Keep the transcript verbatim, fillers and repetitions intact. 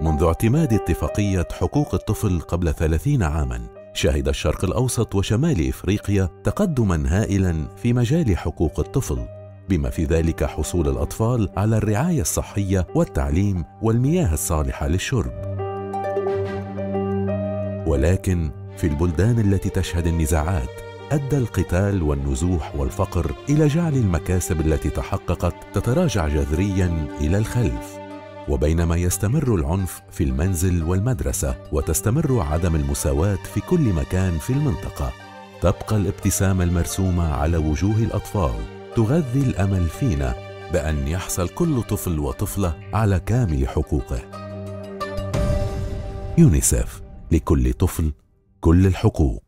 منذ اعتماد اتفاقية حقوق الطفل قبل ثلاثين عاماً، شهد الشرق الأوسط وشمال إفريقيا تقدماً هائلاً في مجال حقوق الطفل، بما في ذلك حصول الأطفال على الرعاية الصحية والتعليم والمياه الصالحة للشرب. ولكن في البلدان التي تشهد النزاعات، أدى القتال والنزوح والفقر إلى جعل المكاسب التي تحققت تتراجع جذرياً إلى الخلف. وبينما يستمر العنف في المنزل والمدرسة وتستمر عدم المساواة في كل مكان في المنطقة، تبقى الابتسامة المرسومة على وجوه الأطفال تغذي الأمل فينا بأن يحصل كل طفل وطفلة على كامل حقوقه. يونيسف، لكل طفل كل الحقوق.